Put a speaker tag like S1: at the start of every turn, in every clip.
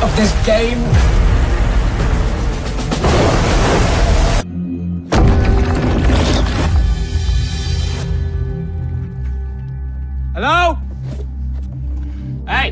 S1: of this game. Hello? Hey!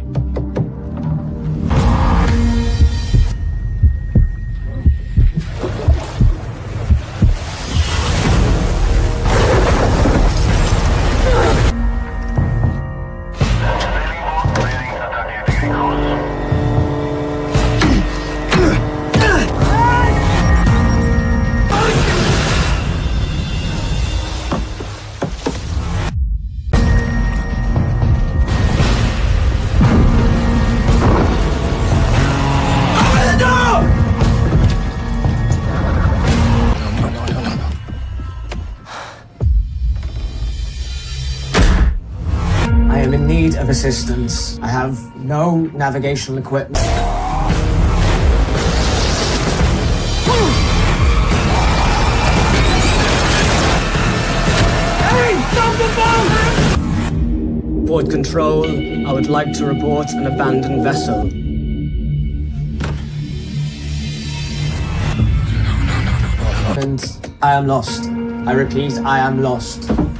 S1: I am in need of assistance. I have no navigational equipment. Hey, stop the boat! Port control, I would like to report an abandoned vessel. And I am lost. I repeat, I am lost.